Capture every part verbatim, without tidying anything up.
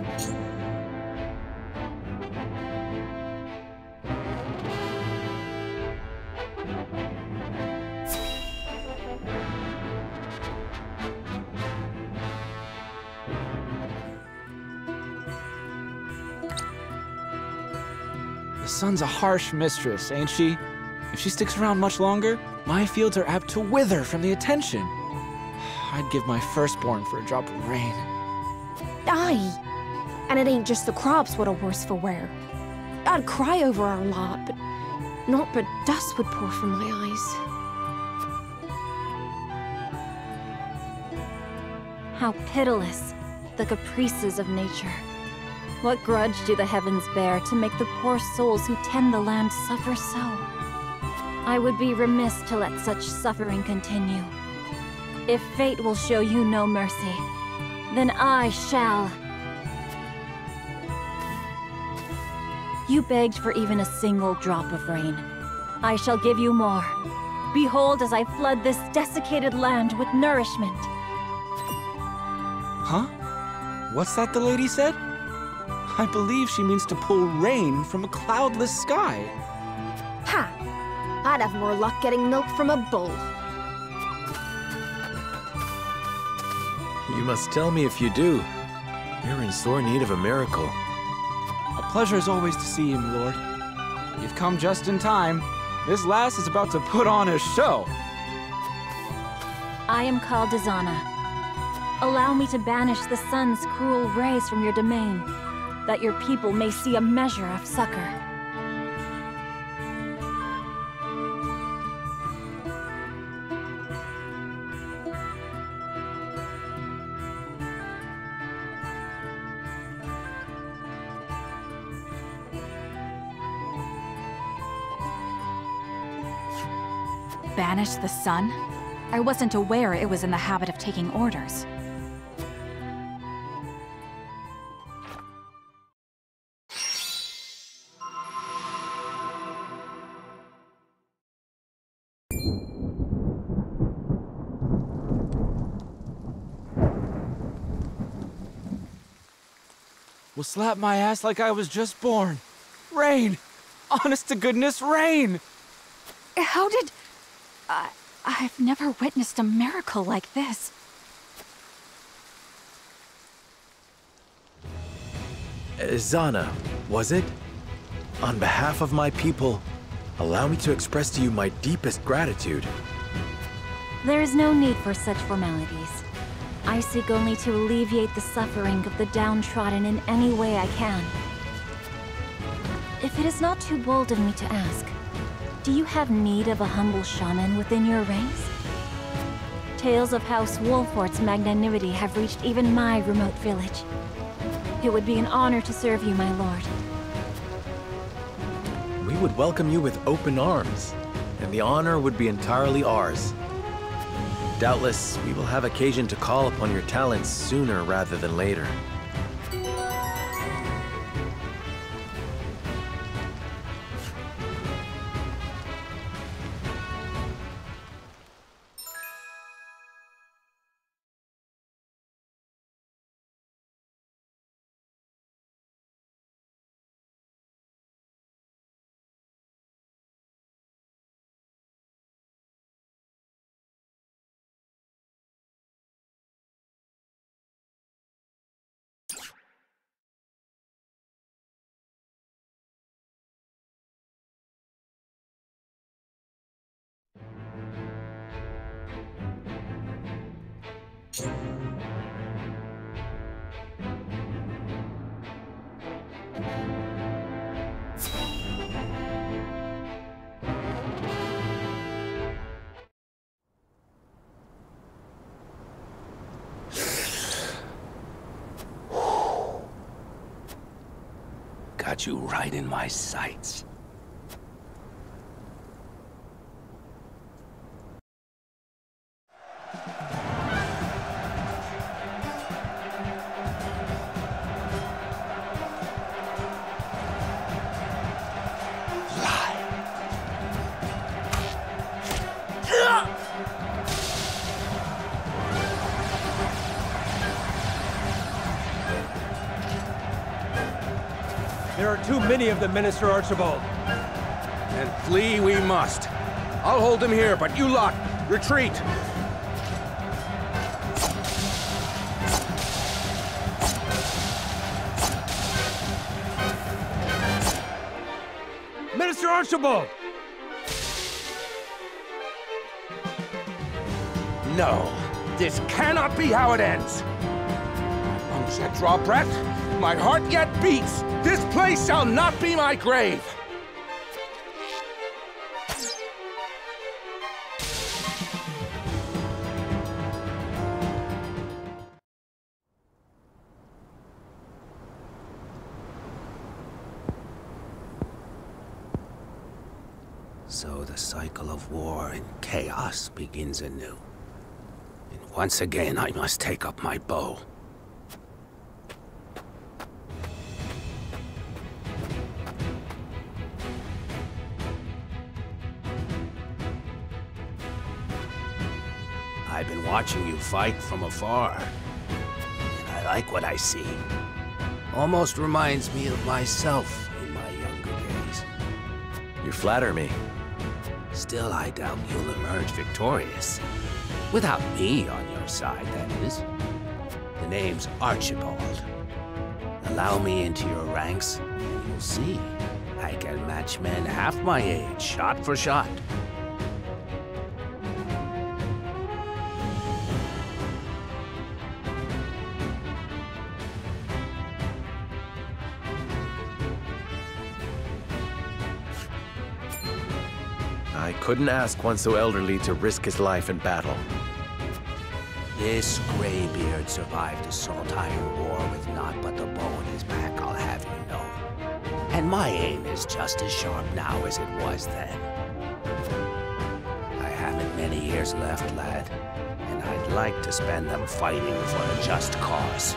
The sun's a harsh mistress, ain't she? If she sticks around much longer, my fields are apt to wither from the attention. I'd give my firstborn for a drop of rain. Aye, and it ain't just the crops what are worse for wear. I'd cry over our lot, but naught but dust would pour from my eyes. How pitiless, the caprices of nature. What grudge do the heavens bear to make the poor souls who tend the land suffer so? I would be remiss to let such suffering continue. If fate will show you no mercy, then I shall. You begged for even a single drop of rain. I shall give you more. Behold as I flood this desiccated land with nourishment. Huh? What's that the lady said? I believe she means to pull rain from a cloudless sky. Ha! I'd have more luck getting milk from a bull. You must tell me if you do. You're in sore need of a miracle. A pleasure as always to see you, my lord. You've come just in time. This lass is about to put on a show. I am called Ezana. Allow me to banish the sun's cruel rays from your domain, that your people may see a measure of succor. Banish the sun? I wasn't aware it was in the habit of taking orders. Will slap my ass like I was just born. Rain! Honest to goodness, rain! How did... I... I've never witnessed a miracle like this. Ezana, was it? On behalf of my people, allow me to express to you my deepest gratitude. There is no need for such formalities. I seek only to alleviate the suffering of the downtrodden in any way I can. If it is not too bold of me to ask, do you have need of a humble shaman within your ranks? Tales of House Wolffort's magnanimity have reached even my remote village. It would be an honor to serve you, my lord. We would welcome you with open arms, and the honor would be entirely ours. Doubtless, we will have occasion to call upon your talents sooner rather than later. Got you right in my sights. There are too many of them, Minister Archibald. And flee we must. I'll hold them here, but you lot, retreat! Minister Archibald! No, this cannot be how it ends. My lungs yet draw breath, my heart yet beats. This place shall not be my grave. So the cycle of war and chaos begins anew. And once again, I must take up my bow. I've been watching you fight from afar, and I like what I see. Almost reminds me of myself in my younger days. You flatter me. Still, I doubt you'll emerge victorious. Without me on your side, that is. The name's Archibald. Allow me into your ranks, and you'll see. I can match men half my age, shot for shot. I couldn't ask one so elderly to risk his life in battle. This graybeard survived a salt-iron war with naught but the bow in his back, I'll have you know. And my aim is just as sharp now as it was then. I haven't many years left, lad, and I'd like to spend them fighting for a just cause.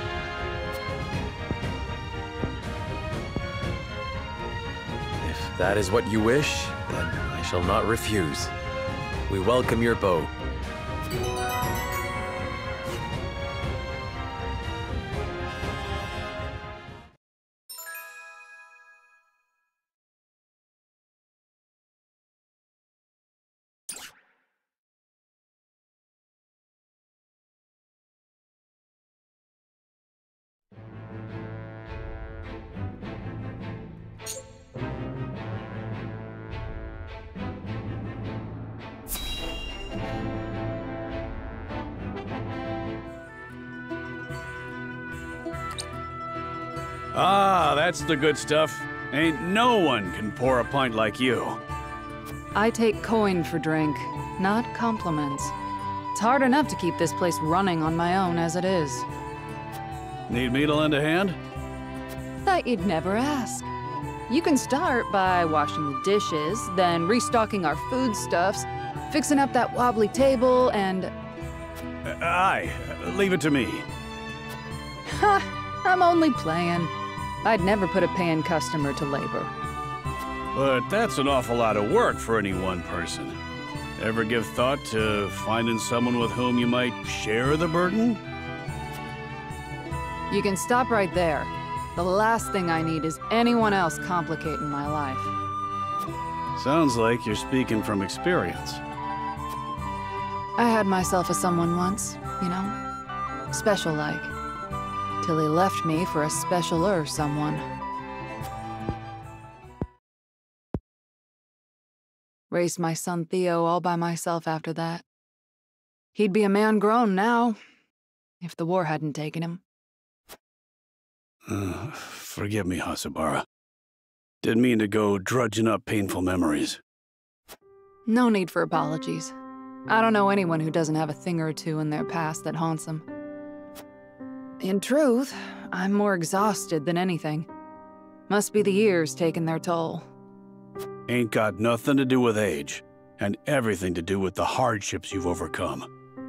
If that is what you wish, then I shall not refuse. We welcome your bow. Ah, that's the good stuff. Ain't no one can pour a pint like you. I take coin for drink, not compliments. It's hard enough to keep this place running on my own as it is. Need me to lend a hand? Thought you'd never ask. You can start by washing the dishes, then restocking our foodstuffs, fixing up that wobbly table, and... Uh, aye, leave it to me. Ha! I'm only playing. I'd never put a paying customer to labor. But that's an awful lot of work for any one person. Ever give thought to finding someone with whom you might share the burden? You can stop right there. The last thing I need is anyone else complicating my life. Sounds like you're speaking from experience. I had myself a someone once, you know? Special-like. Till he left me for a specialer someone. Raised my son Theo all by myself after that. He'd be a man grown now, if the war hadn't taken him. Uh, forgive me, Hossabara. Didn't mean to go drudging up painful memories. No need for apologies. I don't know anyone who doesn't have a thing or two in their past that haunts them. In truth, I'm more exhausted than anything. Must be the years taking their toll. Ain't got nothing to do with age, and everything to do with the hardships you've overcome.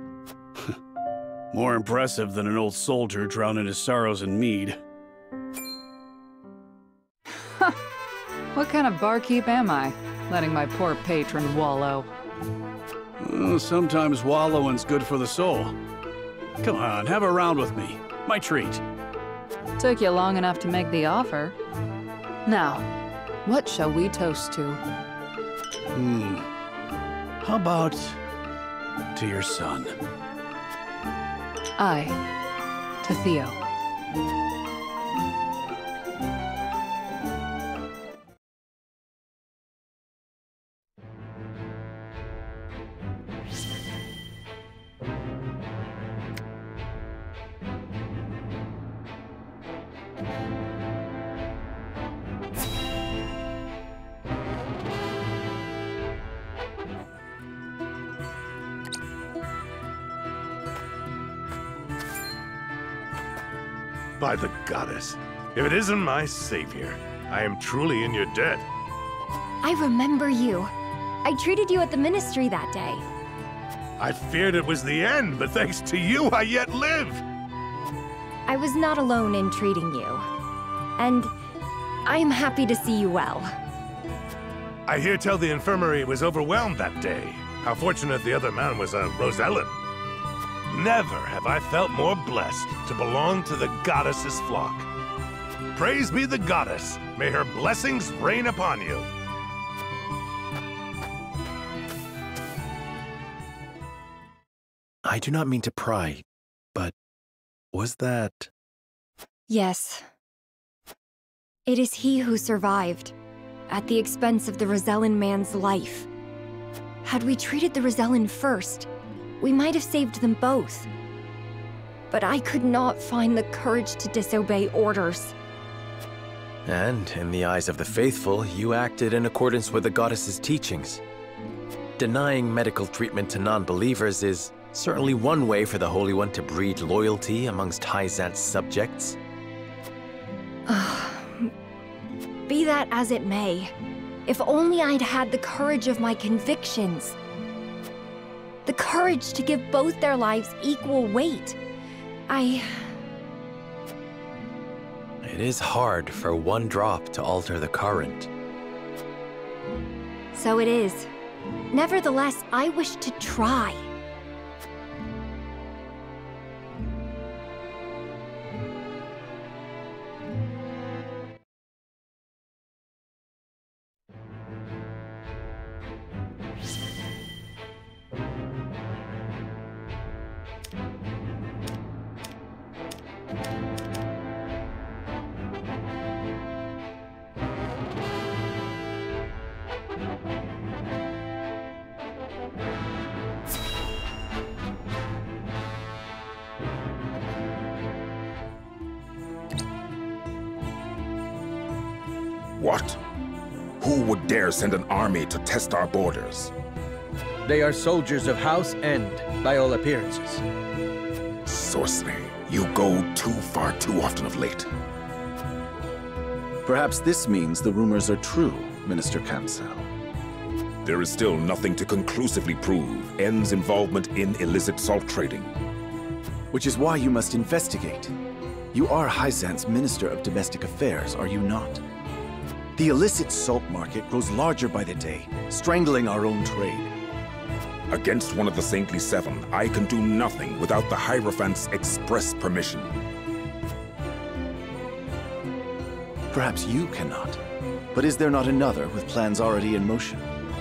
More impressive than an old soldier drowning his sorrows in mead. What kind of barkeep am I, letting my poor patron wallow? Well, sometimes wallowing's good for the soul. Come on, have a round with me. My treat. Took you long enough to make the offer. Now, what shall we toast to? Hmm. How about to your son? I, to Theo. By the goddess, if it isn't my savior, I am truly in your debt. I remember you. I treated you at the ministry that day. I feared it was the end, but thanks to you, I yet live! I was not alone in treating you. And I am happy to see you well. I hear tell the infirmary was overwhelmed that day. How fortunate the other man was a Rosellen. Never have I felt more blessed to belong to the goddess's flock. Praise be the goddess. May her blessings rain upon you. I do not mean to pry, but was that... Yes. It is he who survived, at the expense of the Rosellen man's life. Had we treated the Rosellen first, we might have saved them both. But I could not find the courage to disobey orders. And, in the eyes of the faithful, you acted in accordance with the goddess's teachings. Denying medical treatment to non-believers is certainly one way for the Holy One to breed loyalty amongst Hyzant's subjects. Be that as it may, if only I'd had the courage of my convictions. The courage to give both their lives equal weight. I... It is hard for one drop to alter the current. So it is. Nevertheless, I wish to try. What? Who would dare send an army to test our borders? They are soldiers of House Ende, by all appearances. Sorsley, you go too far too often of late. Perhaps this means the rumors are true, Minister Kamsell. There is still nothing to conclusively prove Ende's involvement in illicit salt trading. Which is why you must investigate. You are Hyzant's Minister of Domestic Affairs, are you not? The illicit salt market grows larger by the day, strangling our own trade. Against one of the Saintly Seven, I can do nothing without the Hierophant's express permission. Perhaps you cannot. But is there not another with plans already in motion?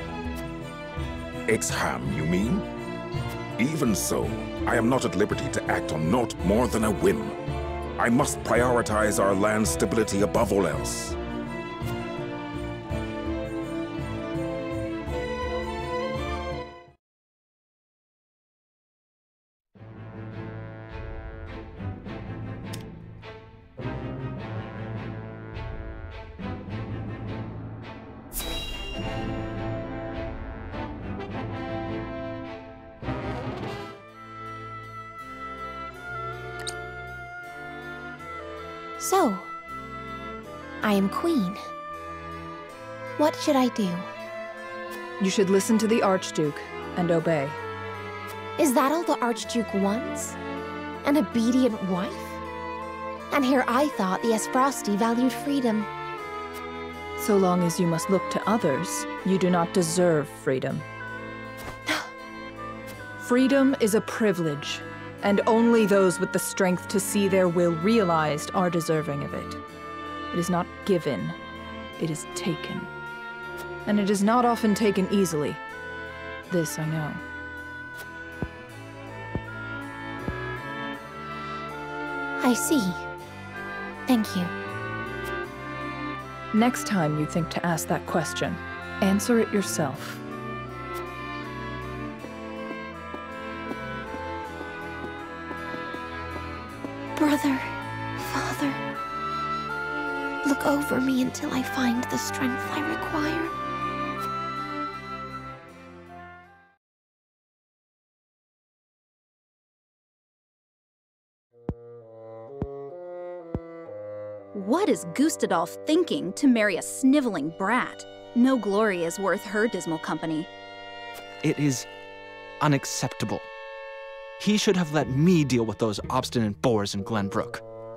Exham, you mean? Even so, I am not at liberty to act on naught more than a whim. I must prioritize our land's stability above all else. So, I am queen. What should I do? You should listen to the Archduke and obey. Is that all the Archduke wants? An obedient wife? And here I thought the Esfrosti valued freedom. So long as you must look to others, you do not deserve freedom. Freedom is a privilege, and only those with the strength to see their will realized are deserving of it. It is not given, it is taken. And it is not often taken easily. This I know. I see. Thank you. Next time you think to ask that question, answer it yourself. Brother, Father, look over me until I find the strength I require. What is Gustadolf thinking to marry a sniveling brat? No glory is worth her dismal company. It is unacceptable. He should have let me deal with those obstinate boors in Glenbrook.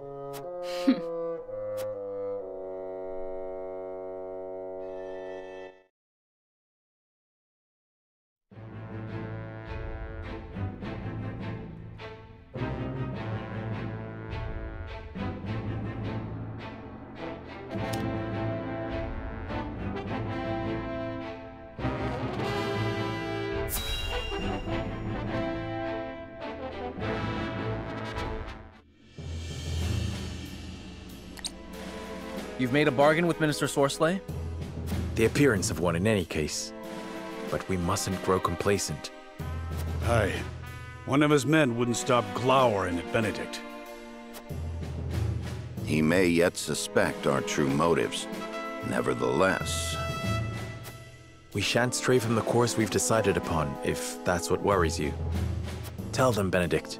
You've made a bargain with Minister Sorsley? The appearance of one in any case. But we mustn't grow complacent. Aye. One of his men wouldn't stop glowering at Benedict. He may yet suspect our true motives. Nevertheless... We shan't stray from the course we've decided upon, if that's what worries you. Tell them, Benedict.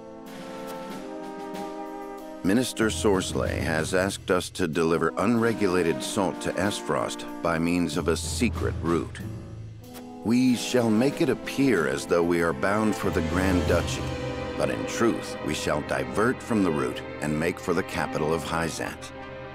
Minister Sorsley has asked us to deliver unregulated salt to Esfrost by means of a secret route. We shall make it appear as though we are bound for the Grand Duchy, but in truth, we shall divert from the route and make for the capital of Hyzant.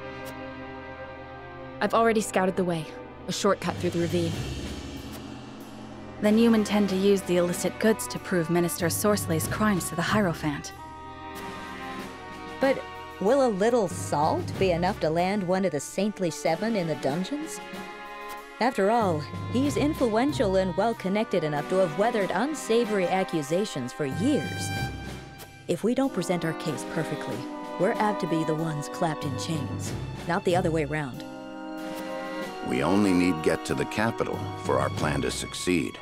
I've already scouted the way. A shortcut through the ravine. Then you intend to use the illicit goods to prove Minister Sorsley's crimes to the Hierophant. But will a little salt be enough to land one of the saintly seven in the dungeons? After all, he's influential and well-connected enough to have weathered unsavory accusations for years. If we don't present our case perfectly, we're apt to be the ones clapped in chains, not the other way around. We only need get to the capital for our plan to succeed.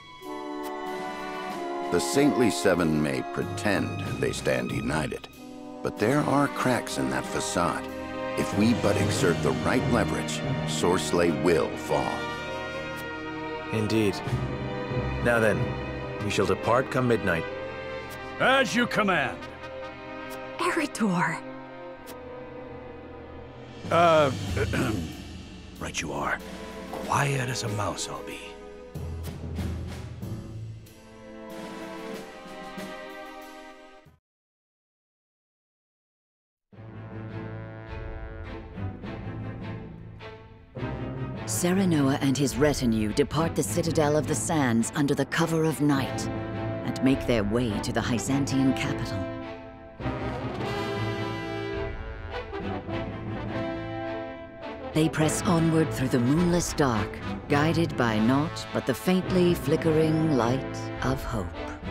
The saintly seven may pretend they stand united, but there are cracks in that facade. If we but exert the right leverage, Sorsley will fall. Indeed. Now then, we shall depart come midnight. As you command. Erador! Uh, right you are. Quiet as a mouse I'll be. Serenoa and his retinue depart the Citadel of the Sands under the cover of night, and make their way to the Hyzantian capital. They press onward through the moonless dark, guided by naught but the faintly flickering light of hope.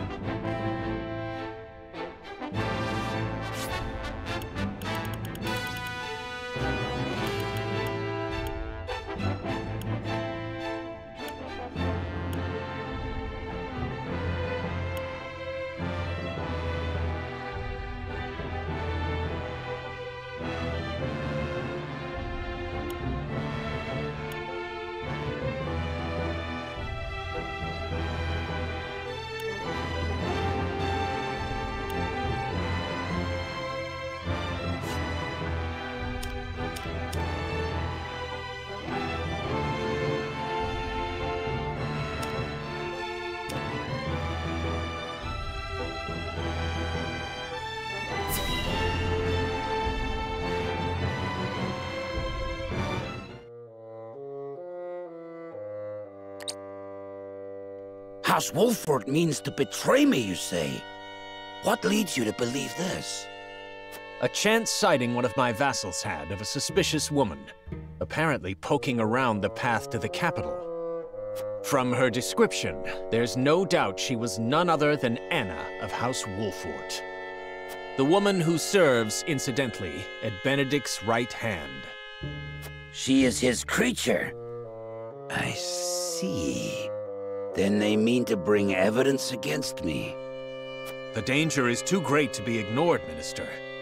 House Wolffort means to betray me, you say? What leads you to believe this? A chance sighting one of my vassals had of a suspicious woman, apparently poking around the path to the capital. From her description, there's no doubt she was none other than Anna of House Wolffort. The woman who serves, incidentally, at Benedict's right hand. She is his creature. I see. Then they mean to bring evidence against me. The danger is too great to be ignored, Minister.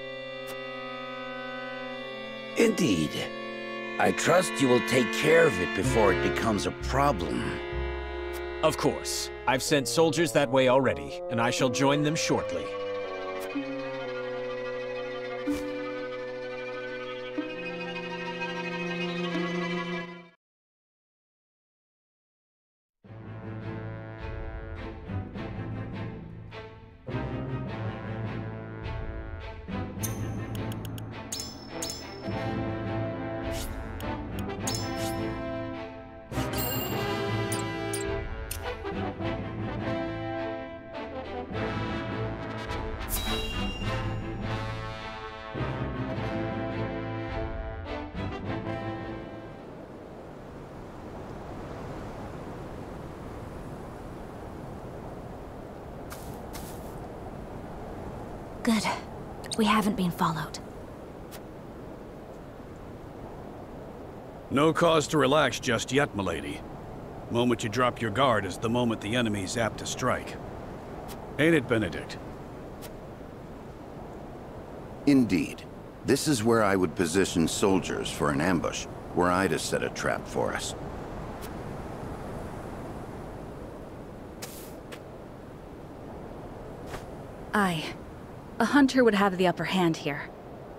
Indeed. I trust you will take care of it before it becomes a problem. Of course. I've sent soldiers that way already, and I shall join them shortly. Good. We haven't been followed. No cause to relax just yet, milady. Moment you drop your guard is the moment the enemy's apt to strike. Ain't it, Benedict? Indeed. This is where I would position soldiers for an ambush, were I to set a trap for us. Aye. A hunter would have the upper hand here.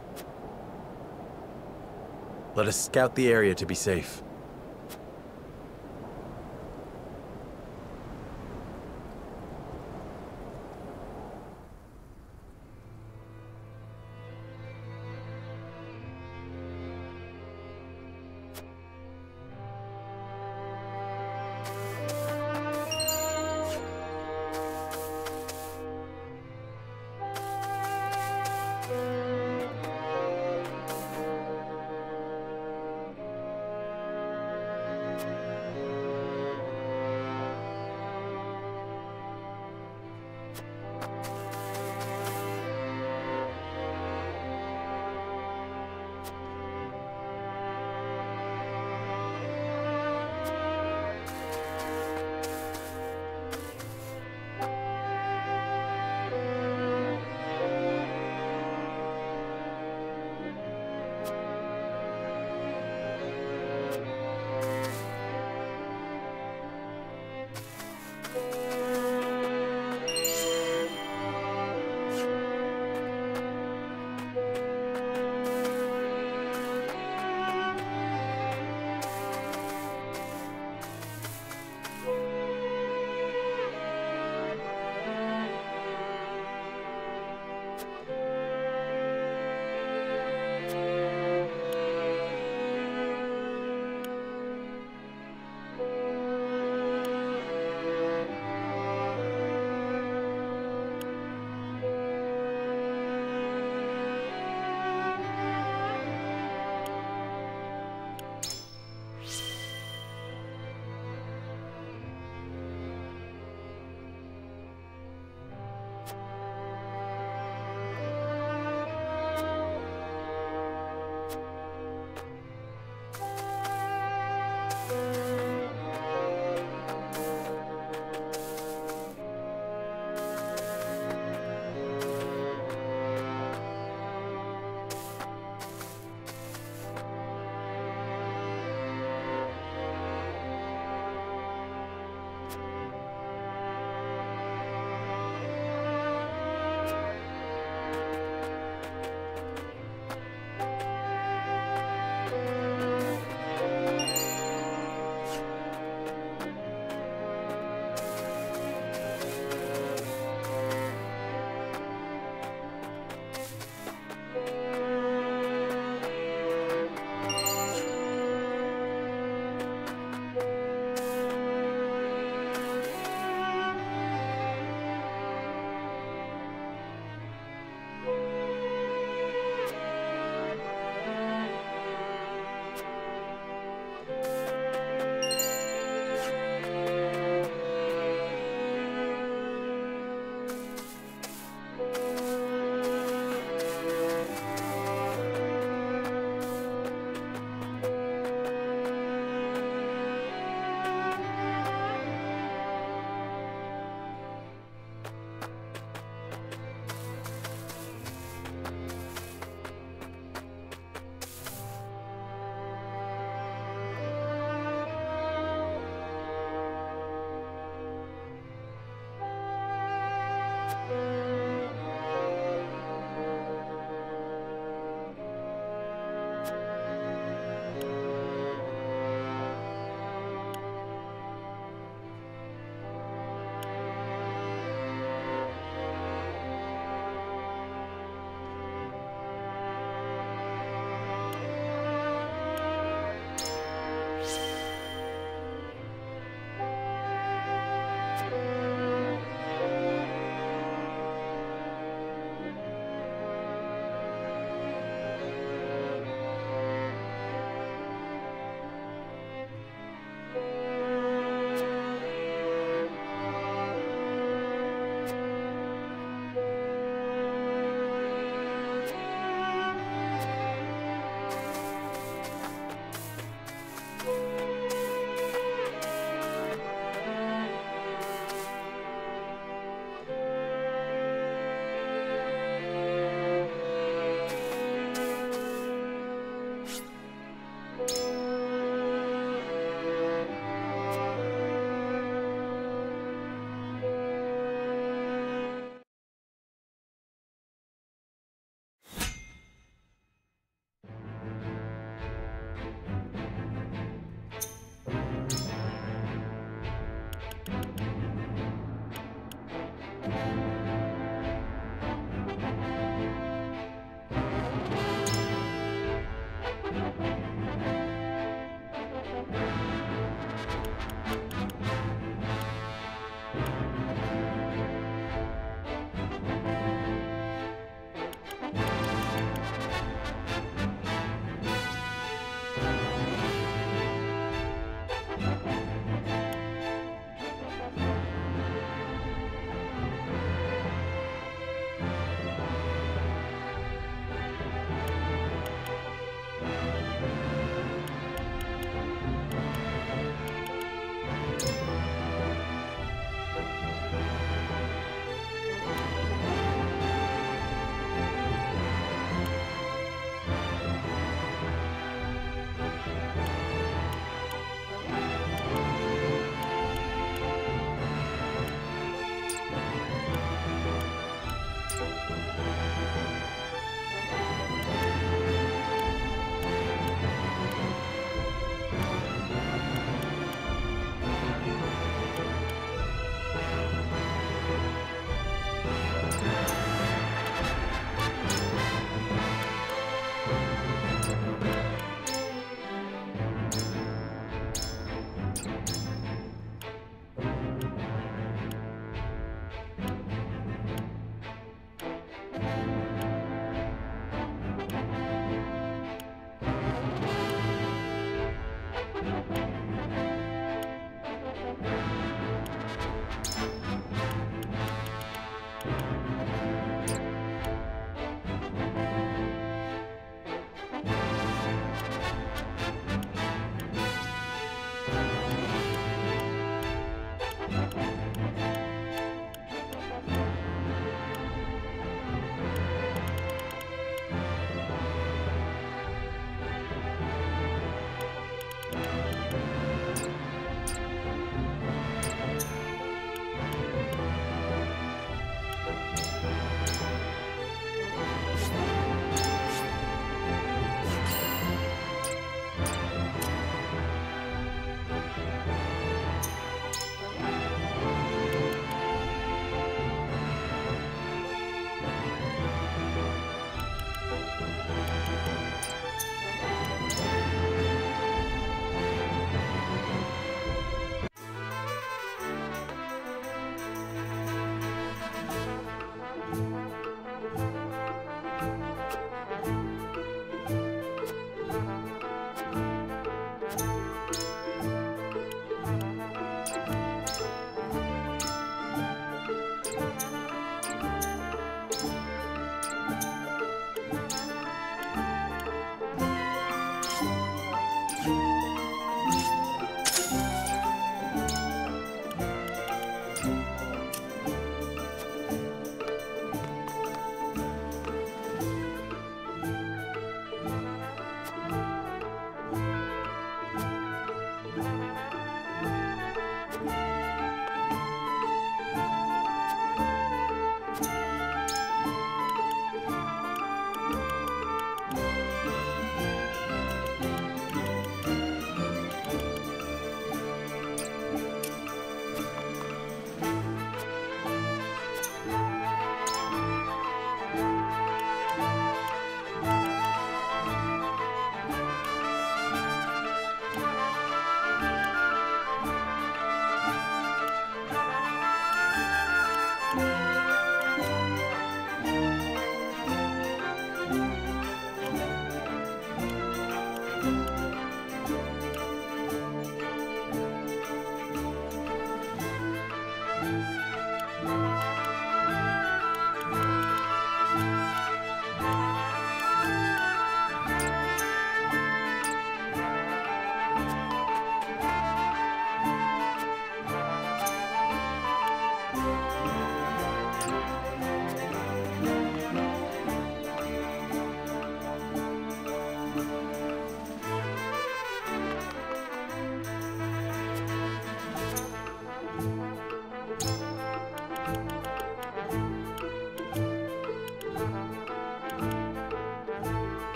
Let us scout the area to be safe.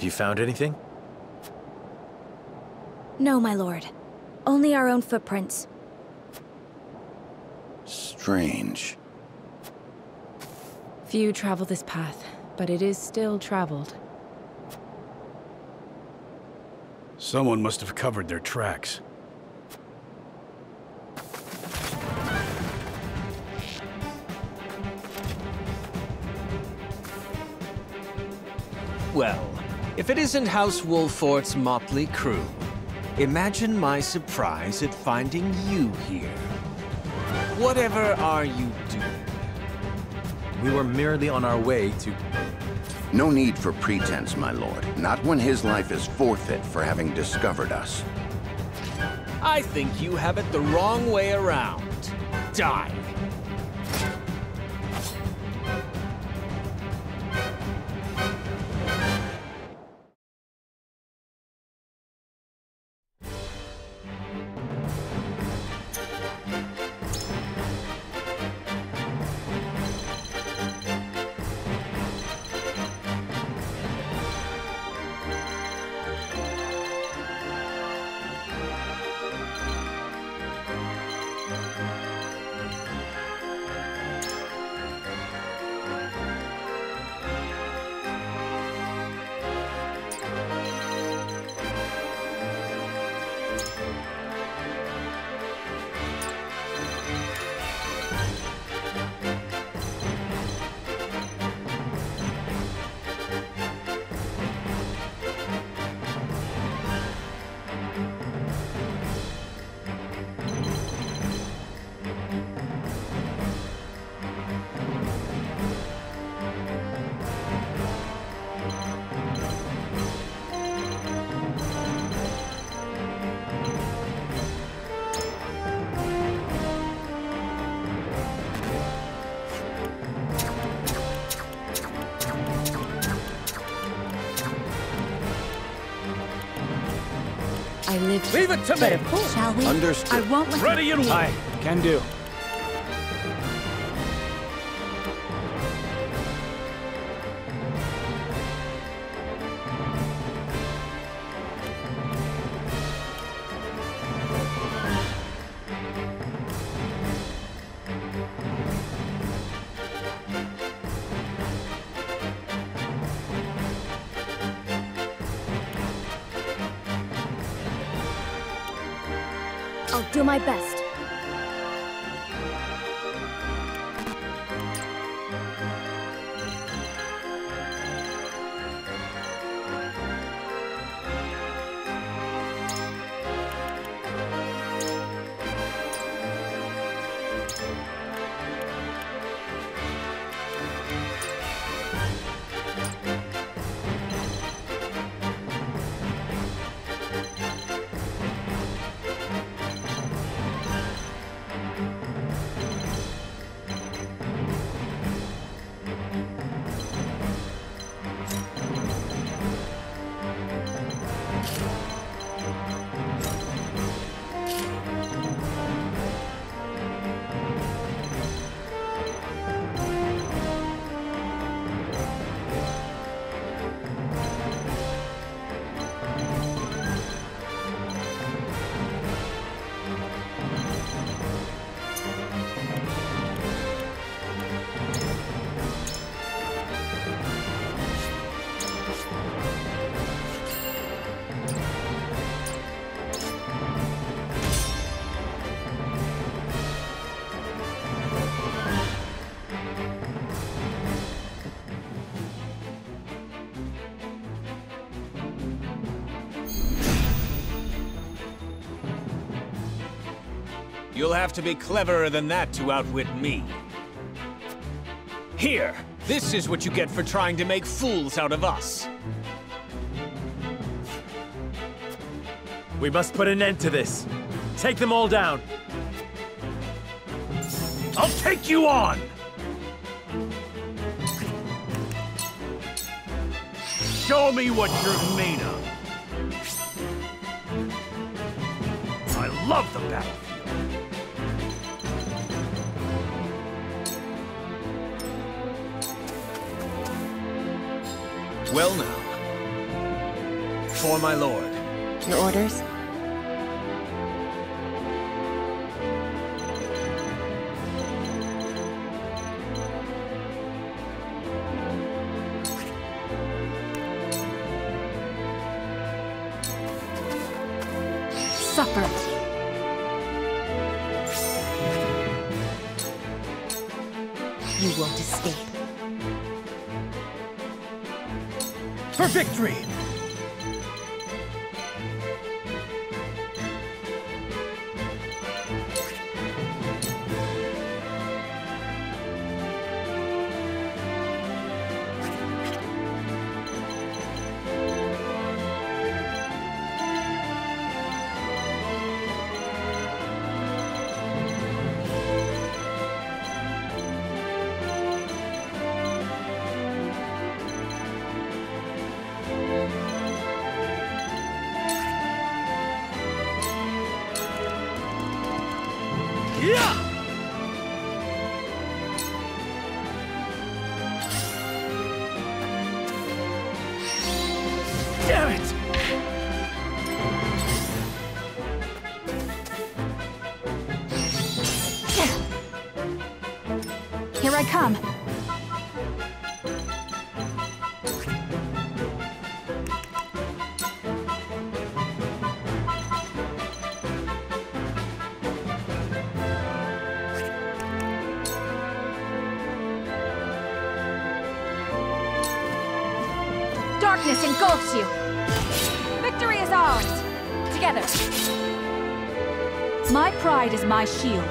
you found anything? No, my lord. Only our own footprints. Strange. Few travel this path, but it is still traveled. Someone must have covered their tracks. Well, if it isn't House Wolffort's motley crew, imagine my surprise at finding you here. Whatever are you doing? We were merely on our way to... No need for pretense, my lord. Not when his life is forfeit for having discovered us. I think you have it the wrong way around. Die. I live. Leave it to but me! Of course. Shall we? Understood. I won't let Ready and Aye, can do. I'll do my best. You'll have to be cleverer than that to outwit me. Here, this is what you get for trying to make fools out of us. We must put an end to this. Take them all down. I'll take you on! Show me what you're made of. I love the battlefield. Well now, before my lord. Your orders? Suffer. You won't escape. For victory! Damn it! Here I come. Darkness engulfs you. Victory is ours. Together. My pride is my shield.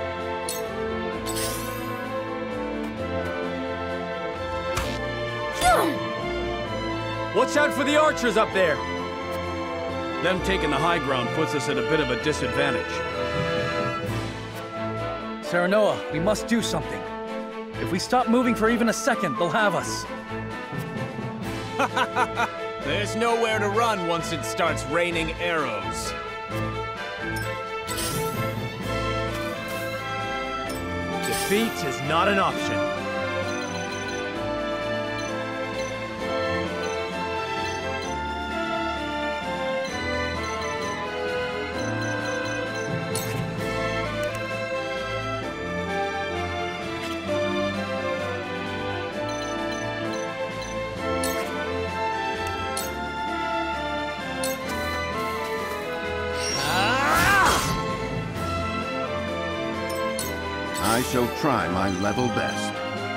Watch out for the archers up there! Them taking the high ground puts us at a bit of a disadvantage. Serenoa, we must do something. If we stop moving for even a second, they'll have us. There's nowhere to run once it starts raining arrows. Defeat is not an option. I shall try my level best.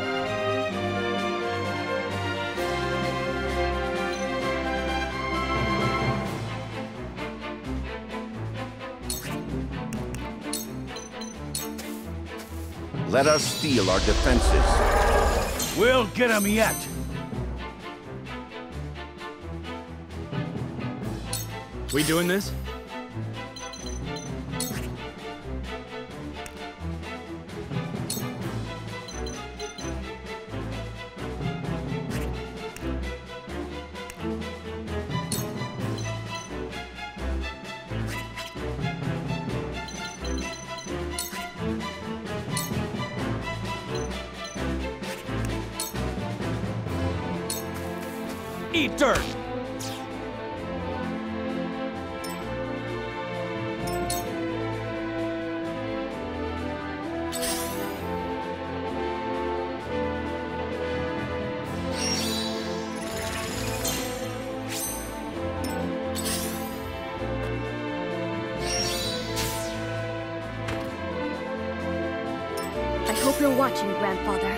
Let us steel our defenses. We'll get him yet. We doing this? Eat dirt! I hope you're watching, Grandfather.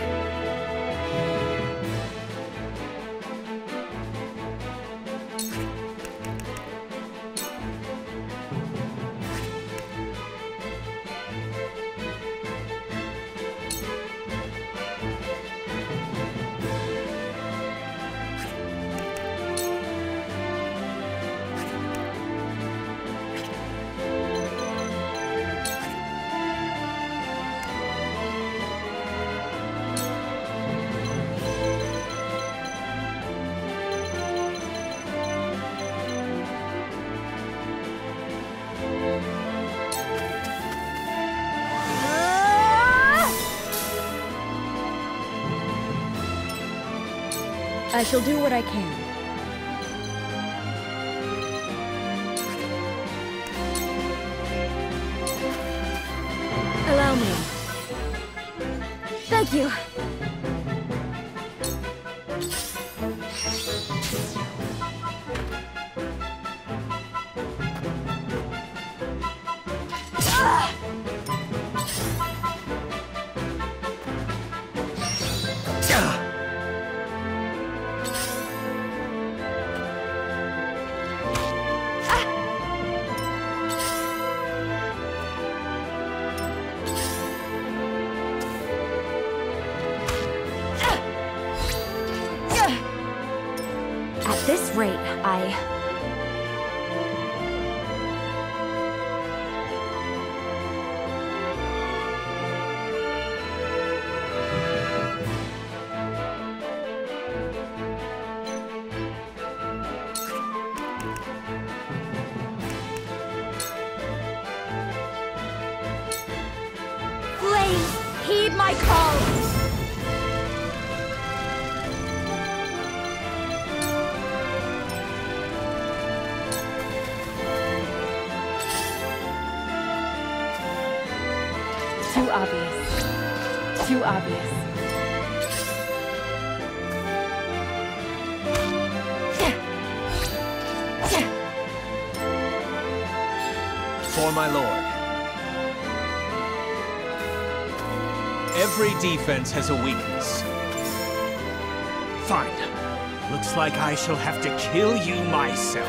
I shall do what I can. Allow me. Thank you. At this rate, I... Flames, heed my call! Too obvious. Too obvious. For my lord. Every defense has a weakness. Fine. Looks like I shall have to kill you myself.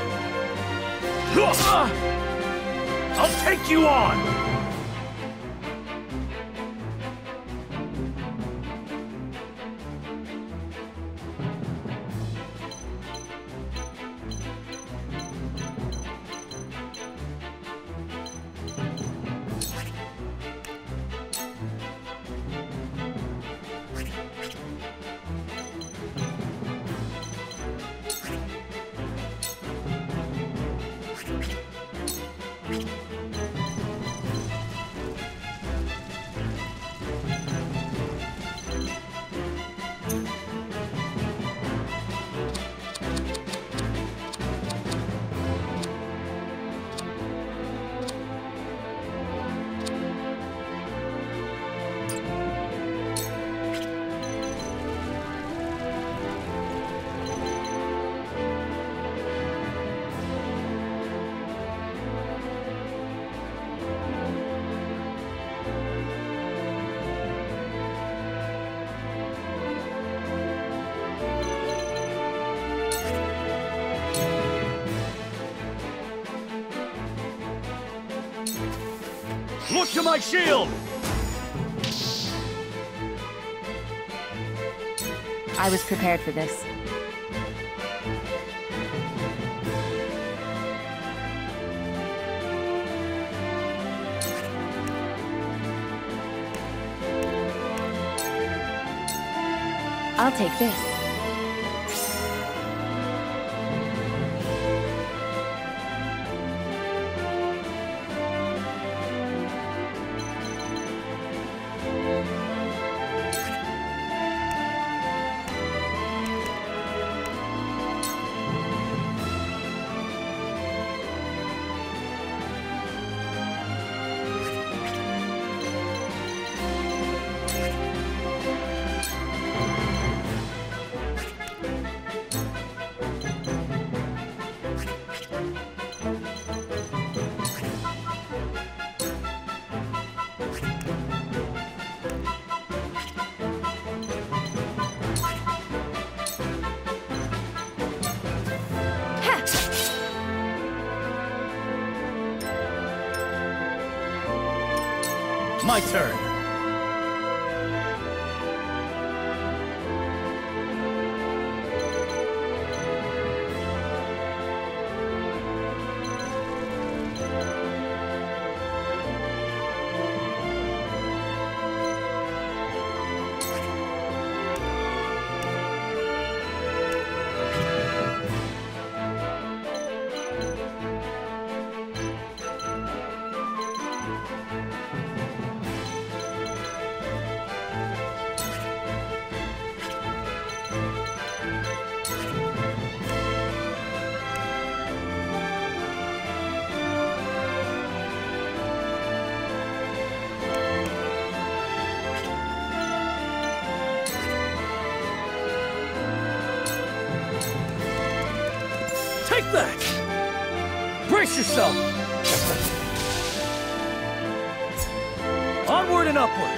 I'll take you on! Look to my shield! I was prepared for this. I'll take this. My turn. that! Brace yourself! Onward and upward!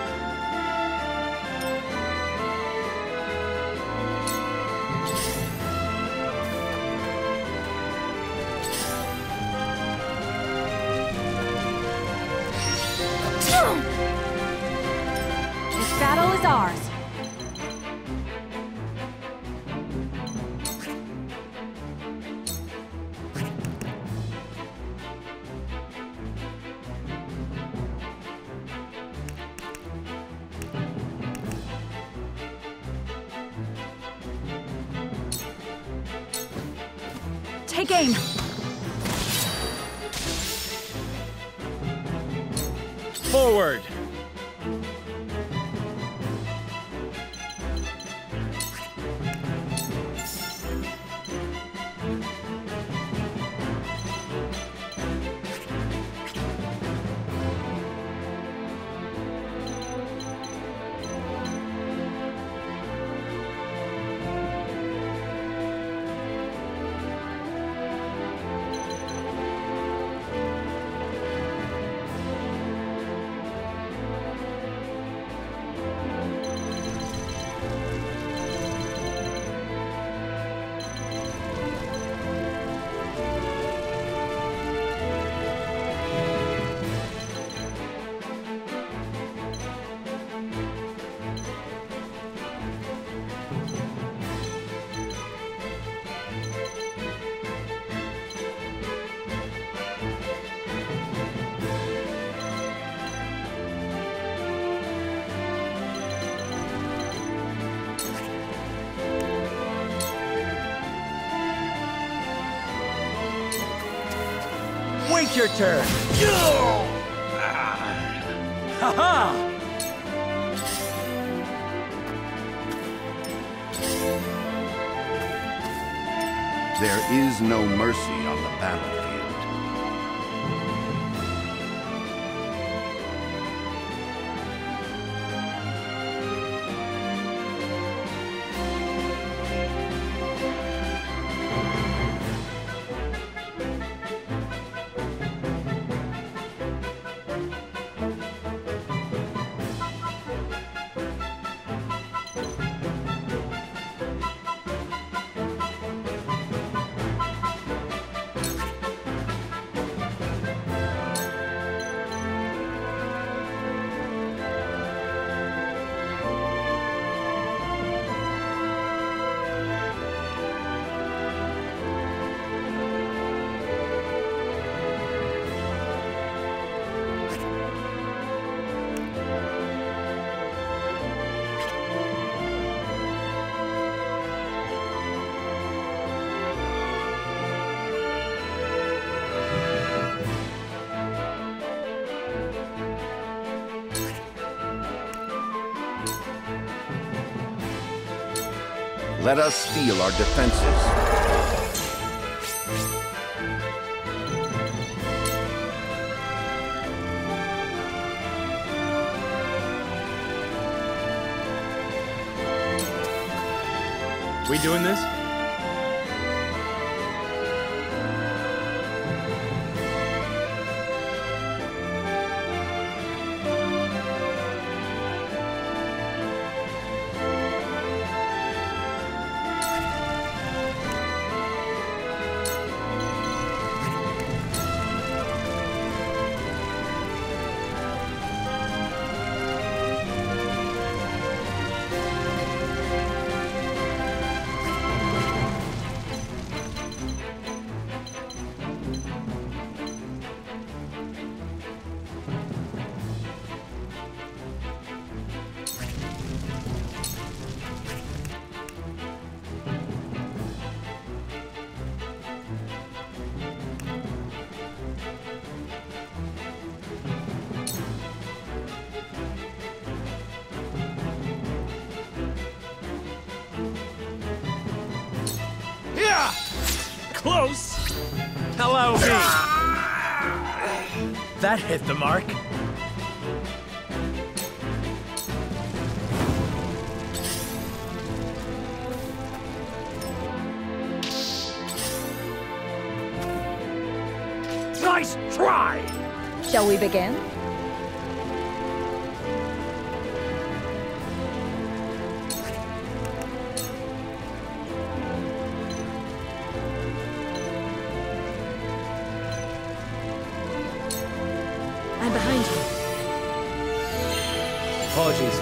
This battle is ours. Take aim! Forward! Wait your turn! Ha-ha! There is no mercy on the battlefield. Let us steel our defenses. We doing this? Close! Hello, me! That hit the mark. Nice try! Shall we begin? I'm behind you. Apologies.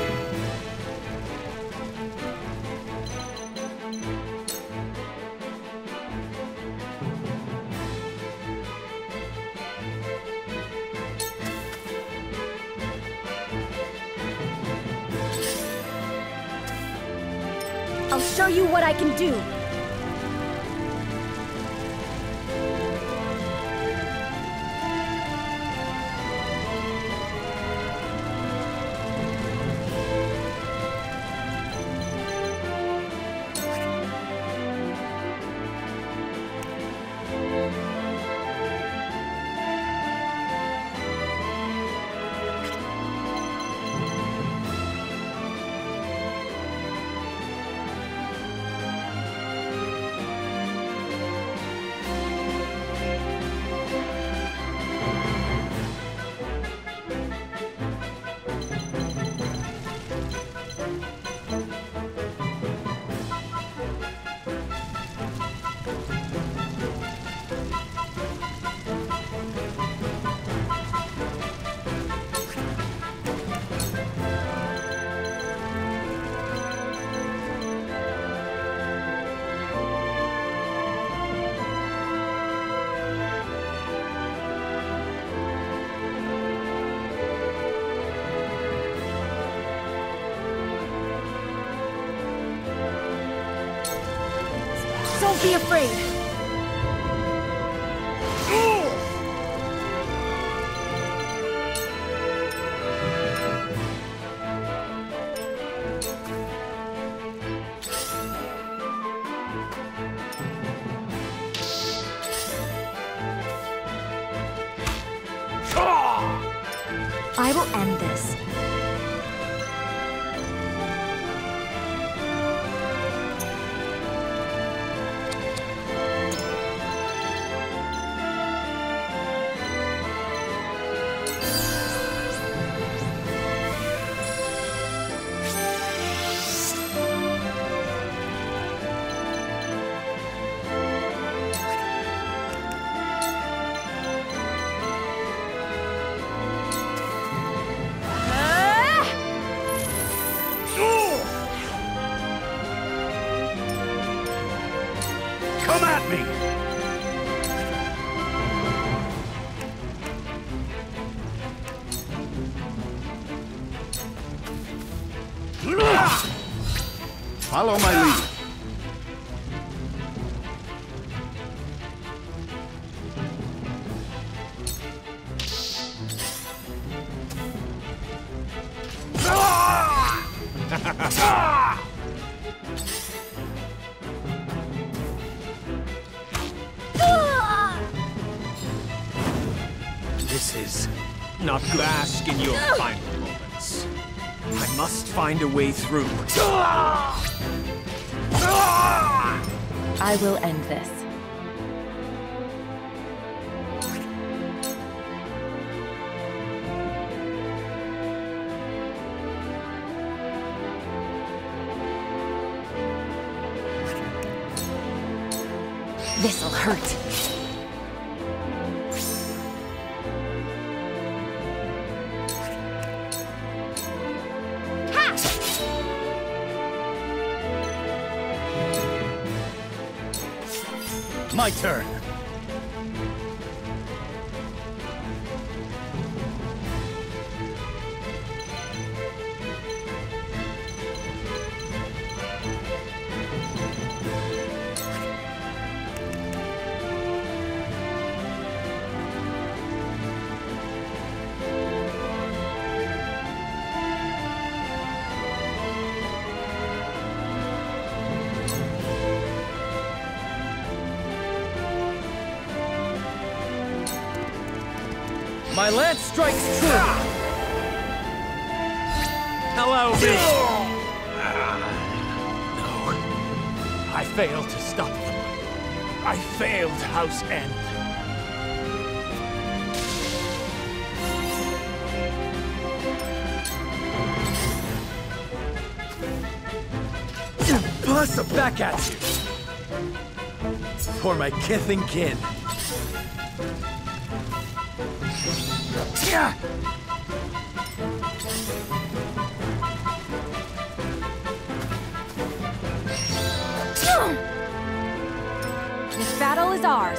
I'll show you what I can do. Don't be afraid. I will end this. Come at me! Follow my lead. This is not bask in your final moments. I must find a way through. I will end this. This'll hurt. My turn. My lance strikes true. Hello, me. No. I failed to stop them. I failed House End. Impossible! Back at you! For my kith and kin. Yeah! This battle is ours.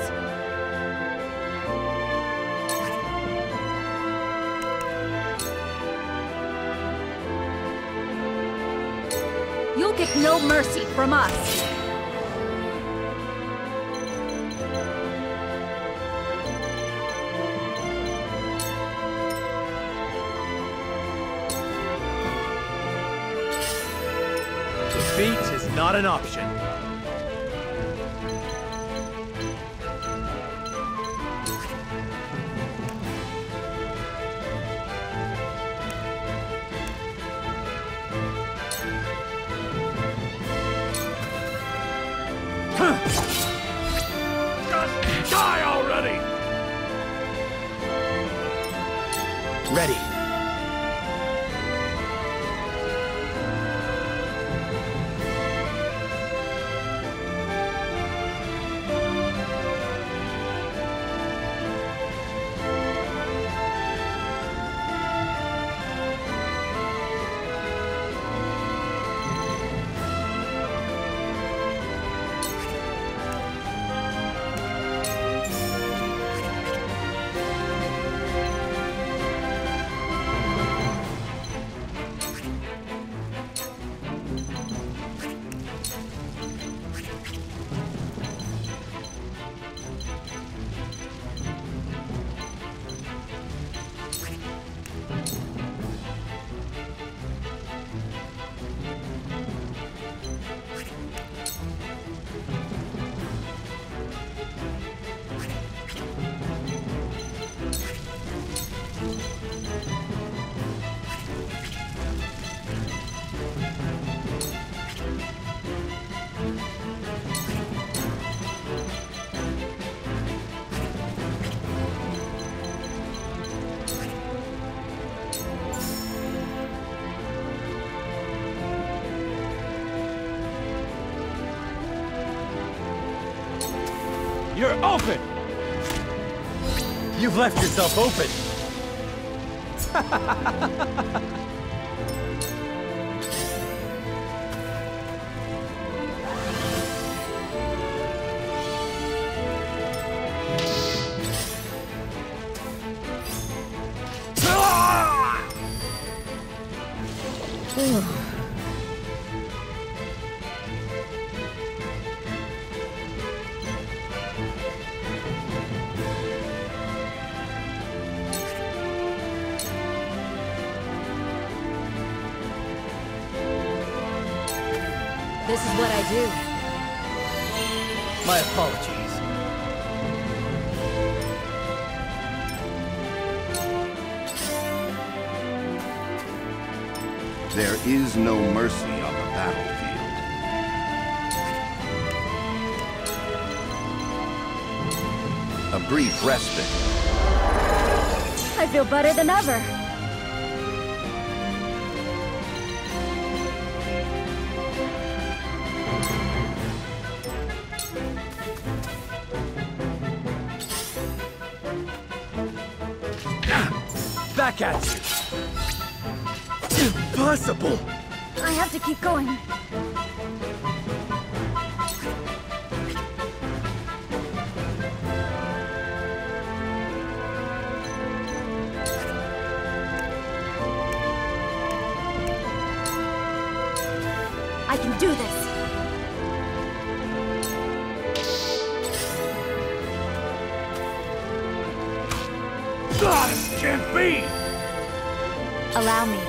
You'll get no mercy from us. Defeat is not an option. Just die already! Ready. You're open! You've left yourself open! This is what I do. My apologies. There is no mercy on the battlefield. A brief respite. I feel better than ever. Back at you! Impossible! I have to keep going. I can do this. God, this can't be! Allow me.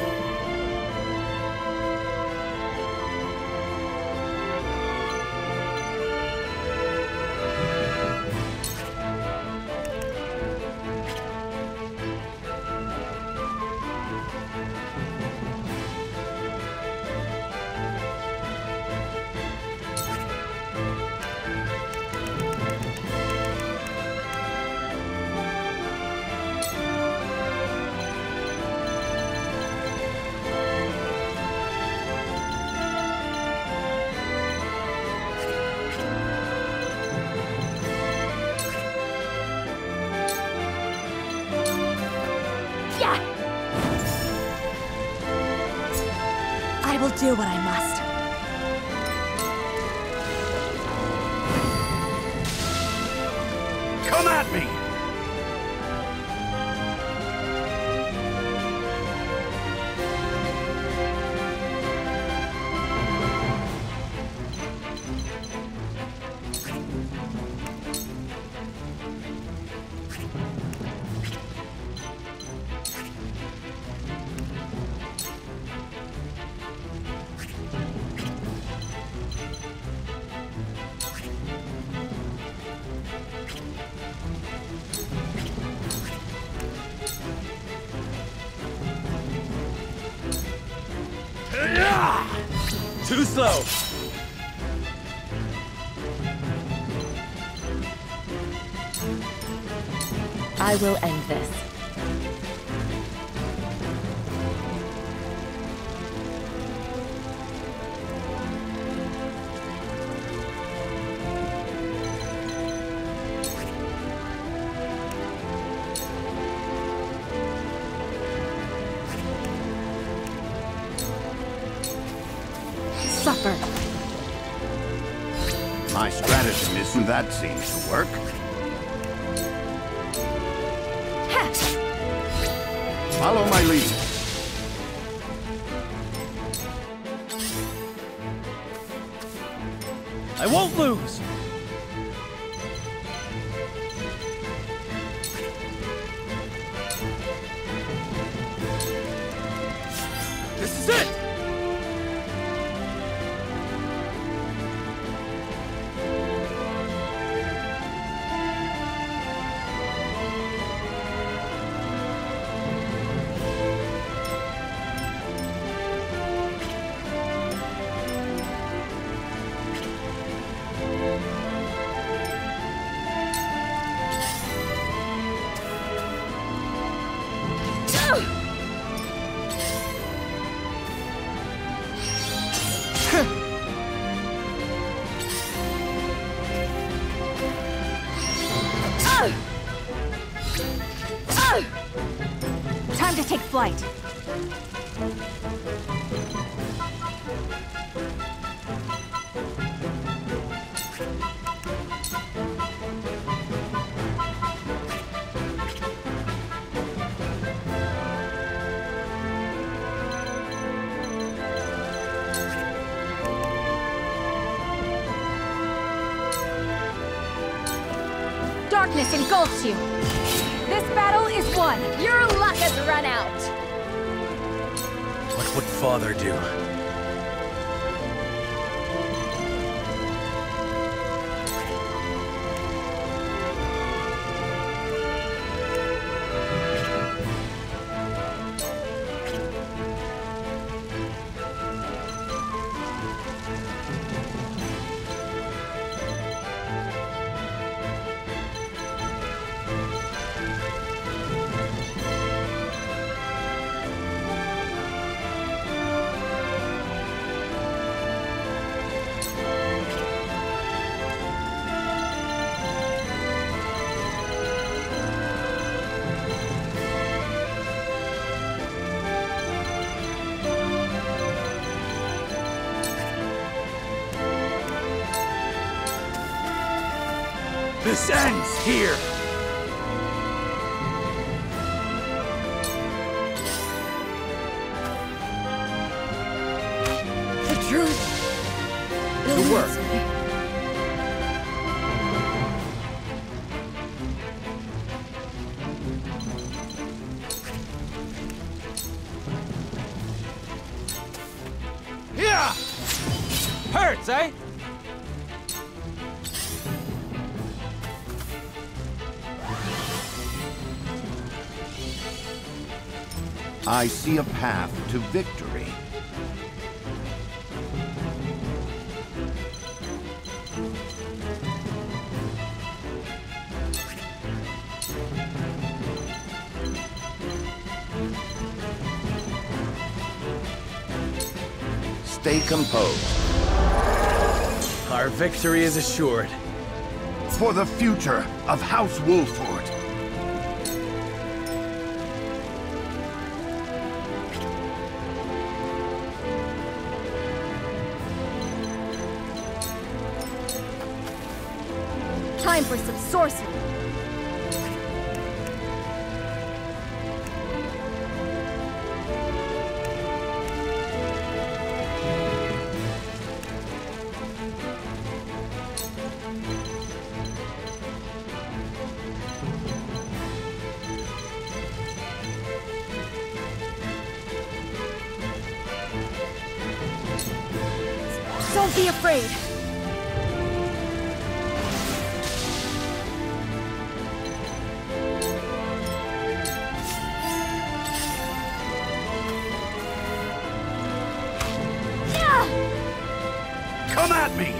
I will do what I must. Come at me! Too slow. I will end this. Suffer. My stratagem isn't that seems to work. Follow my lead. I won't lose! This is it! Time to take flight. Darkness engulfs you. This battle is won. Your luck has run out. What would Father do? This ends here! The truth. Good work. Yeah! Hurts, eh? I see a path to victory. Stay composed. Our victory is assured. For the future of House Wolffort. Time for some sorcery. Don't be afraid. Come at me!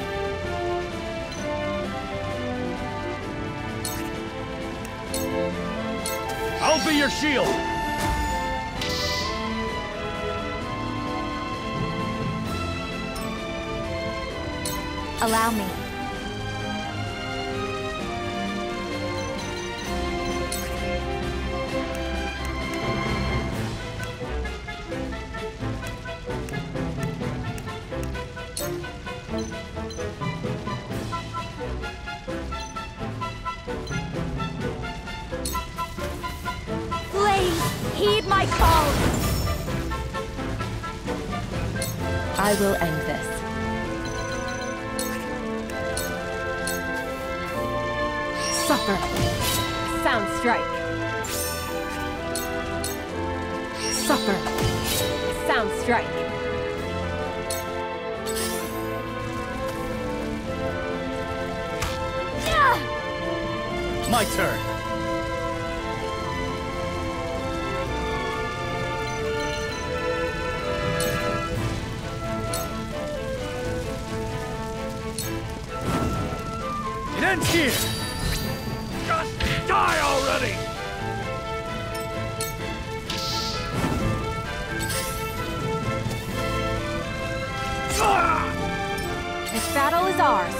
I'll be your shield! Allow me. Please, heed my call. I will end this. Suffer. Sound strike. Suffer. Sound strike. My turn. It ends here. Just die already! This battle is ours.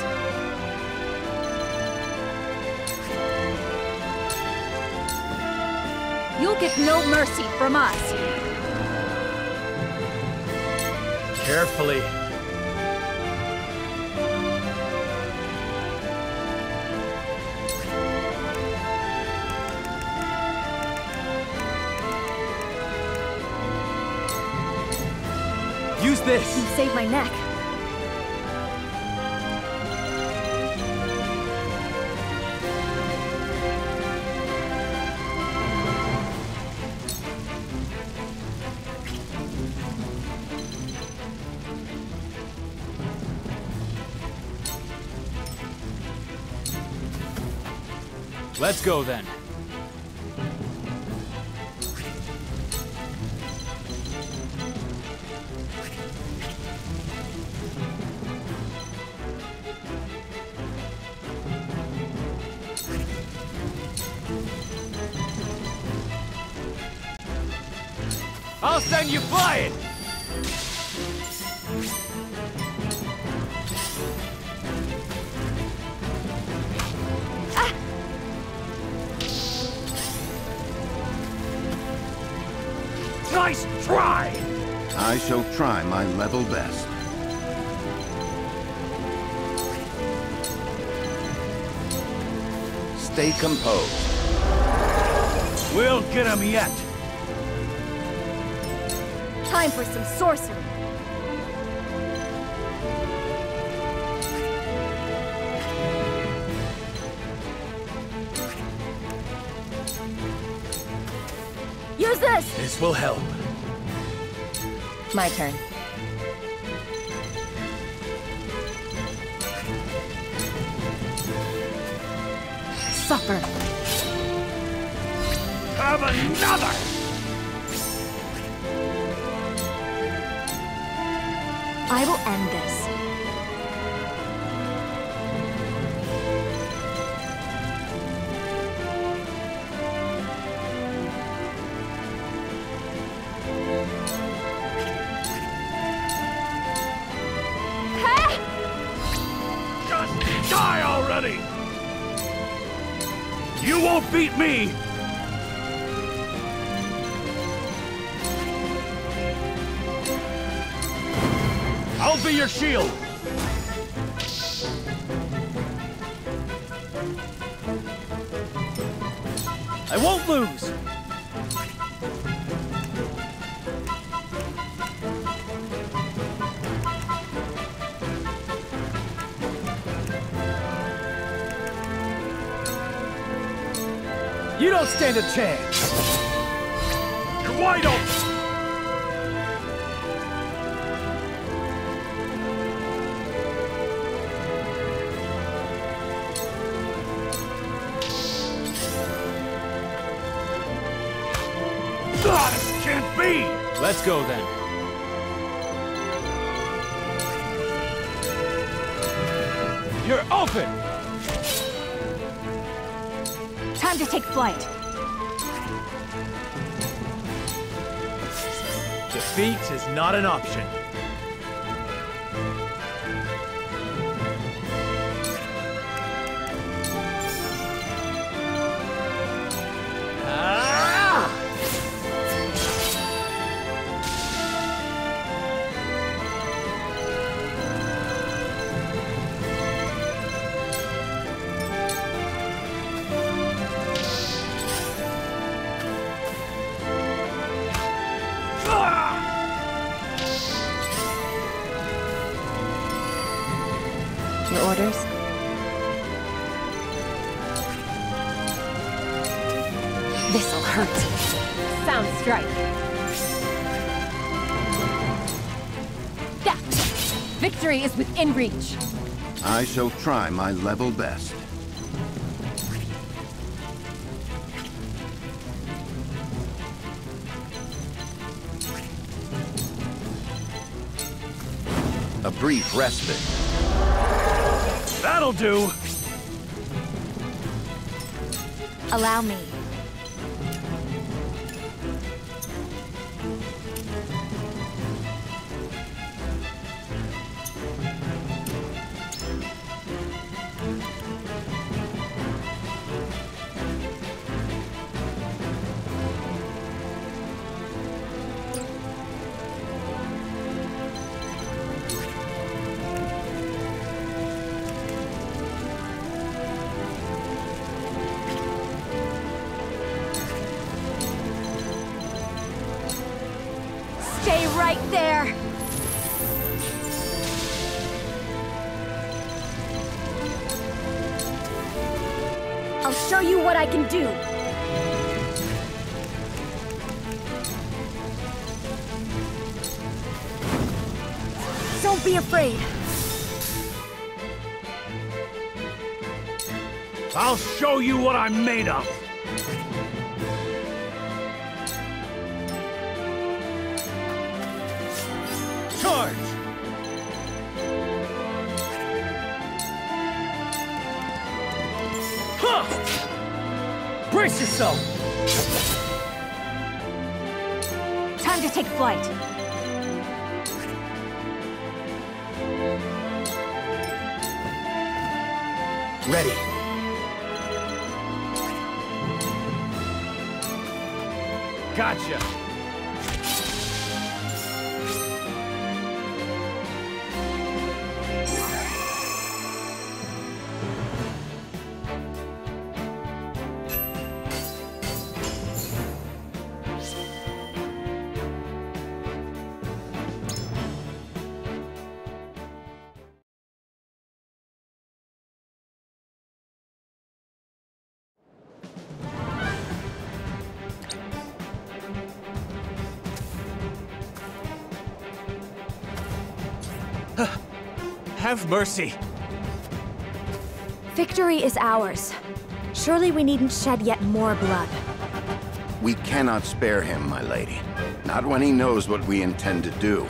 You'll get no mercy from us. Carefully. Use this! You saved my neck. Let's go then. I'll send you flying! Nice try! I shall try my level best. Stay composed. We'll get him yet! Time for some sorcery. Use this! This will help. My turn. Suffer. Have another! I will end this. Just die already! You won't beat me! I'll be your shield! I won't lose! You don't stand a chance! You're wide open! Ah, this can't be! Let's go then. You're open! Time to take flight. Defeat is not an option. Orders? This'll hurt. Sound strike. Yeah. Victory is within reach. I shall try my level best. A brief respite. That'll do! Allow me. Stay right there! I'll show you what I can do! Don't be afraid! I'll show you what I'm made of! Charge! Huh! Brace yourself! Time to take flight. Ready. Gotcha! Have mercy. Victory is ours. Surely we needn't shed yet more blood. We cannot spare him, my lady. Not when he knows what we intend to do.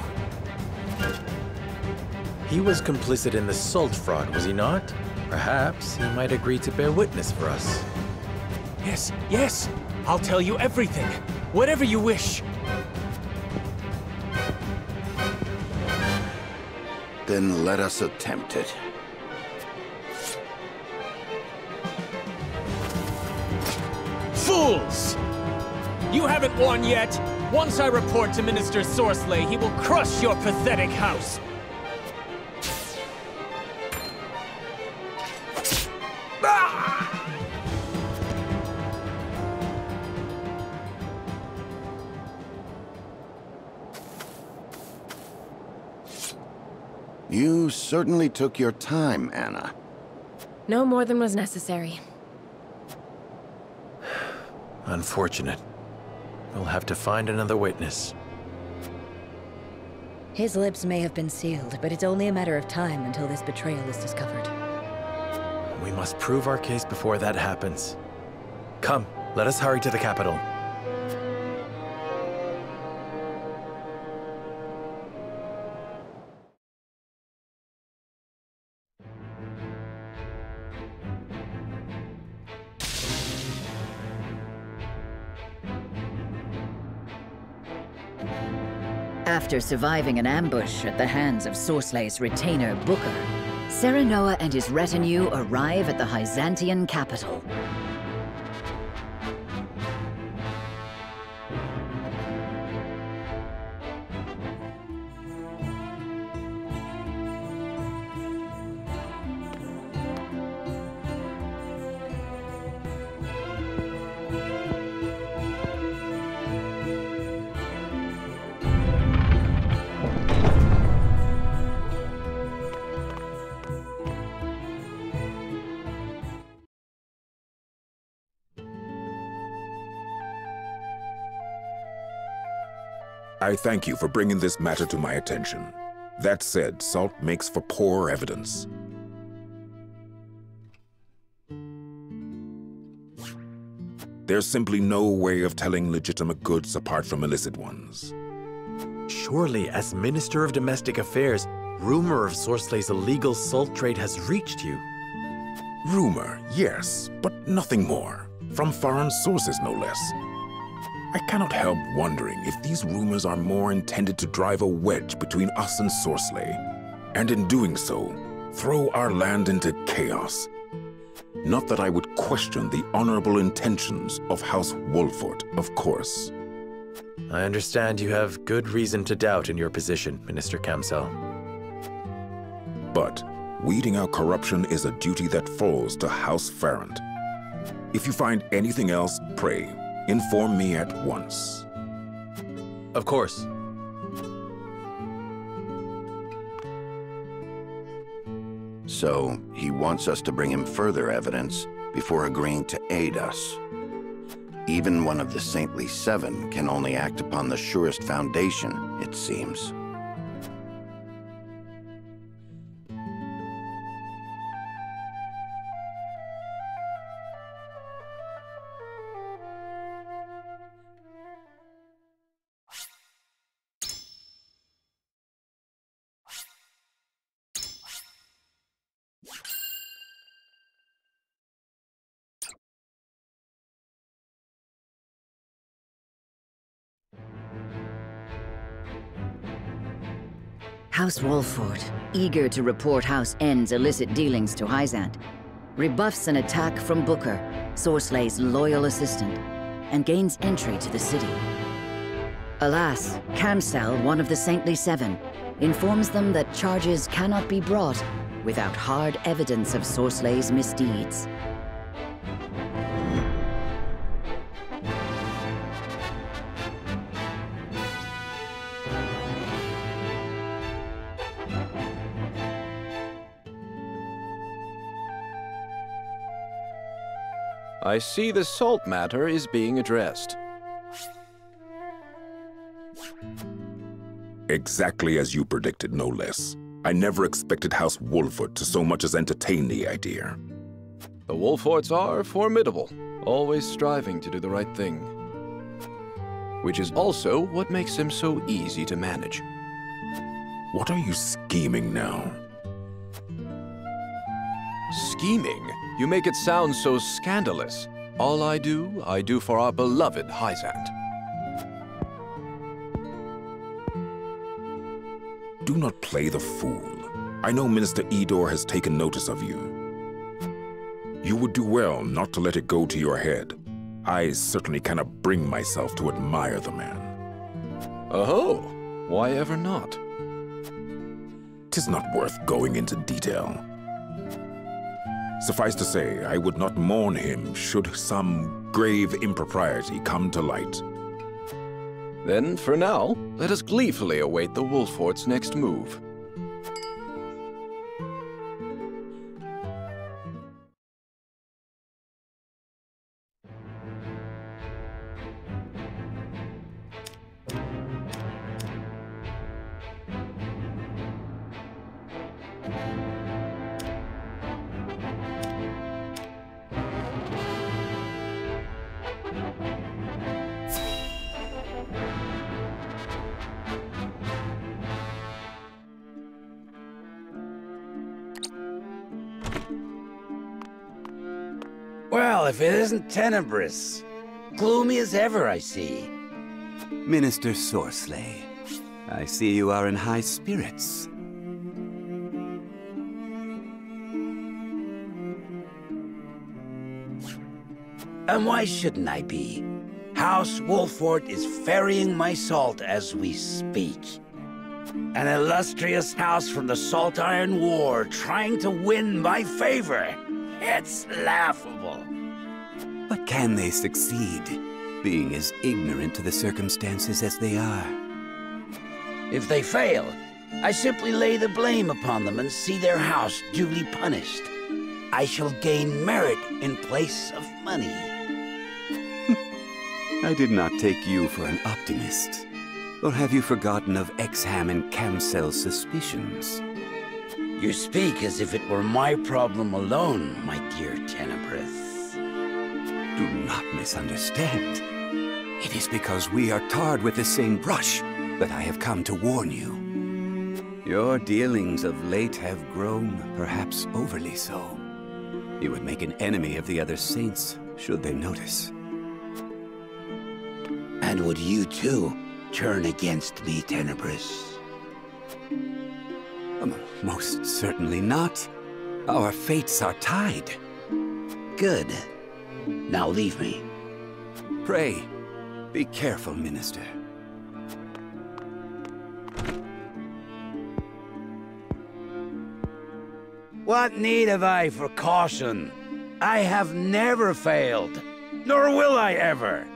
He was complicit in the salt fraud, was he not? Perhaps he might agree to bear witness for us. Yes, yes. I'll tell you everything. Whatever you wish. Then let us attempt it. Fools! You haven't won yet. Once I report to Minister Sorsley, he will crush your pathetic house. You certainly took your time, Anna. No more than was necessary. Unfortunate. We'll have to find another witness. His lips may have been sealed, but it's only a matter of time until this betrayal is discovered. We must prove our case before that happens. Come, let us hurry to the capital. After surviving an ambush at the hands of Sorsley's retainer, Booker, Serenoa and his retinue arrive at the Hyzantian capital. I thank you for bringing this matter to my attention. That said, salt makes for poor evidence. There's simply no way of telling legitimate goods apart from illicit ones. Surely, as Minister of Domestic Affairs, rumor of Sorsley's illegal salt trade has reached you. Rumor, yes, but nothing more. From foreign sources, no less. I cannot help wondering if these rumors are more intended to drive a wedge between us and Sorsley, and in doing so, throw our land into chaos. Not that I would question the honorable intentions of House Wolffort, of course. I understand you have good reason to doubt in your position, Minister Kamsell. But weeding out corruption is a duty that falls to House Farrant. If you find anything else, pray, inform me at once. Of course. So, he wants us to bring him further evidence before agreeing to aid us. Even one of the Saintly Seven can only act upon the surest foundation, it seems. House Wolffort, eager to report House Ende's illicit dealings to Hyzant, rebuffs an attack from Booker, Sorsley's loyal assistant, and gains entry to the city. Alas, Kamsell, one of the Saintly Seven, informs them that charges cannot be brought without hard evidence of Sorsley's misdeeds. I see the salt matter is being addressed. Exactly as you predicted, no less. I never expected House Wolffort to so much as entertain the idea. The Wolfforts are formidable, always striving to do the right thing. Which is also what makes them so easy to manage. What are you scheming now? Scheming? You make it sound so scandalous. All I do, I do for our beloved Hyzant. Do not play the fool. I know Minister Erador has taken notice of you. You would do well not to let it go to your head. I certainly cannot bring myself to admire the man. Oh, why ever not? 'Tis not worth going into detail. Suffice to say, I would not mourn him should some grave impropriety come to light. Then, for now, let us gleefully await the Wolffort's next move. Well, if it isn't tenebrous. Gloomy as ever, I see. Minister Sorsley, I see you are in high spirits. And why shouldn't I be? House Wolffort is ferrying my salt as we speak. An illustrious house from the Salt Iron War trying to win my favor. It's laughable. But can they succeed, being as ignorant to the circumstances as they are? If they fail, I simply lay the blame upon them and see their house duly punished. I shall gain merit in place of money. I did not take you for an optimist. Or have you forgotten of Exham and Kamsell's suspicions? You speak as if it were my problem alone, my dear Tenebrous. Do not misunderstand. It is because we are tarred with the same brush that I have come to warn you. Your dealings of late have grown, perhaps overly so. You would make an enemy of the other saints, should they notice. And would you too turn against me, Tenebrous? Um, most certainly not. Our fates are tied. Good. Now leave me. Pray, be careful, Minister. What need have I for caution? I have never failed, nor will I ever.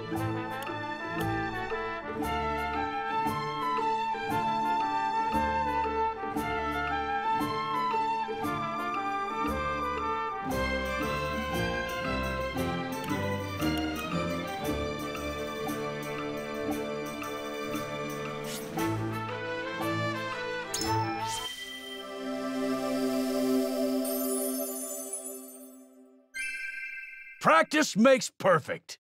Practice makes perfect.